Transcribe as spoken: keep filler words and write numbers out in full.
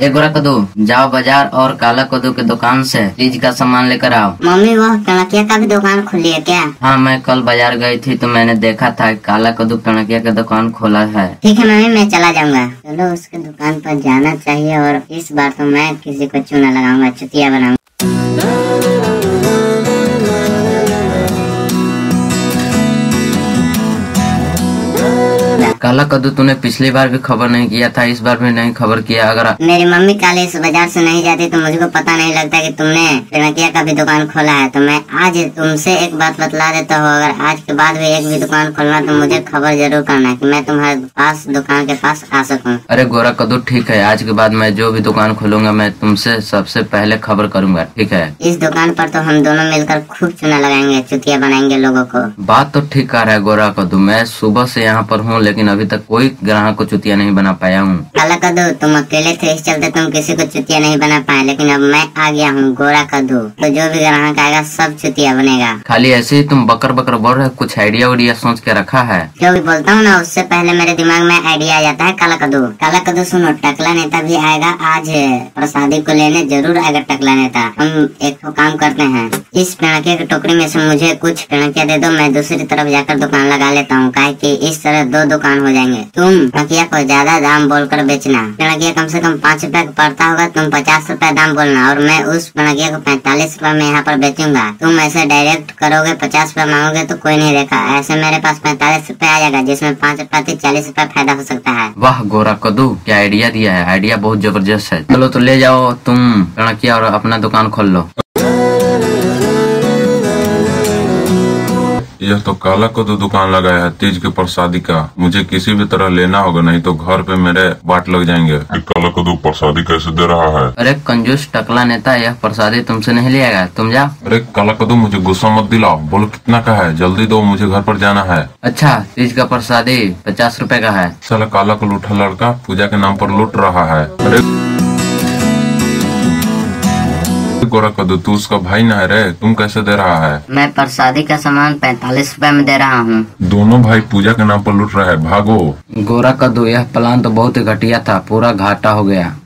ए गोरा कद्दू, जाओ बाजार और काला कद्दू के दुकान से तीज का सामान लेकर आओ। मम्मी वो कणकिया का भी दुकान खुली है क्या? हाँ, मैं कल बाजार गई थी तो मैंने देखा था काला कद्दू कणकिया का दुकान खोला है। ठीक है मम्मी, मैं चला जाऊंगा। चलो उसके दुकान पर जाना चाहिए और इस बार तो मैं किसी को चूना लगाऊंगा, चुतिया बनाऊंगा। काला कद्दू, तूने पिछली बार भी खबर नहीं किया था, इस बार भी नहीं खबर किया। अगर मेरी मम्मी कल इस बाजार से नहीं जाती तो मुझको पता नहीं लगता कि तुमने कणकिया का भी दुकान खोला है। तो मैं आज तुमसे एक बात बतला देता हूँ, अगर आज के बाद भी एक भी दुकान खोलना तो मुझे खबर जरूर करना कि मैं तुम्हारे पास दुकान के पास आ सकूँ। अरे गोरा कद्दू, ठीक है, आज के बाद मैं जो भी दुकान खोलूंगा मैं तुमसे सबसे पहले खबर करूंगा, ठीक है? इस दुकान पर तो हम दोनों मिलकर खूब चूना लगाएंगे, चुतिया बनाएंगे लोगों को। बात तो ठीक कर रहा है गोरा कद्दू, मैं सुबह से यहाँ पर हूँ लेकिन अभी तक कोई ग्राहक को चुतिया नहीं बना पाया हूँ। काला कद्दू, तुम अकेले थे इस चलते तुम किसी को चुतिया नहीं बना पाए, लेकिन अब मैं आ गया हूँ गोरा कद्दू, तो जो भी ग्राहक आएगा सब चुतिया बनेगा। खाली ऐसे ही तुम बकर बकर बोल रहे, कुछ आइडिया उडिया सोच के रखा है? जो भी बोलता हूँ ना उससे पहले मेरे दिमाग में आइडिया आ जाता है। काला कद्दू काला कद्दू सुनो, टकला नेता भी आएगा आज प्रसादी को लेने, जरूर आएगा टकला नेता। हम एक तो काम करते हैं, इस पेड़किया की टोकरी में से मुझे कुछ पेड़किया दे दो, मैं दूसरी तरफ जाकर दुकान लगा लेता हूँ, काहे कि इस तरह दो दुकान हो जाएंगे। तुम पेड़किया को ज्यादा दाम बोलकर बेचना, पेड़किया कम से कम पाँच रुपए का पड़ता होगा, तुम पचास रुपए दाम बोलना और मैं उस पेड़किया को पैंतालीस रुपए में यहाँ पर बेचूंगा। तुम ऐसे डायरेक्ट करोगे, पचास रुपए मांगोगे तो कोई नहीं देखा, ऐसे मेरे पास पैंतालीस रुपए आ जाएगा जिसमें पाँच रुपए से चालीस रुपए फायदा हो सकता है। वाह गोरा कद्दू, क्या आइडिया दिया है, आइडिया बहुत जबरदस्त है। चलो तो ले जाओ तुम पेड़किया और अपना दुकान खोल लो। यह तो काला कद्दू दुकान लगाया है तीज के प्रसादी का, मुझे किसी भी तरह लेना होगा, नहीं तो घर पे मेरे बाट लग जाएंगे। काला कद्दू प्रसादी कैसे दे रहा है? अरे कंजूस टकला नेता, यह प्रसादी तुमसे नहीं लिएगा, तुम जाओ। अरे काला कद्दू, मुझे गुस्सा मत दिलाओ, बोलो कितना का है, जल्दी दो, मुझे घर पर जाना है। अच्छा, तीज का प्रसादी पचास रुपए का है। साला काला को लूठा लड़का पूजा के नाम पर लूट रहा है। अरे गोरा कद्दू, तू उसका भाई ना है रे, तुम कैसे दे रहा है? मैं प्रसादी का सामान पैंतालीस रुपए में दे रहा हूँ। दोनों भाई पूजा के नाम पर लूट रहे हैं, भागो। गोरा कद्दू, यह प्लान तो बहुत ही घटिया था, पूरा घाटा हो गया।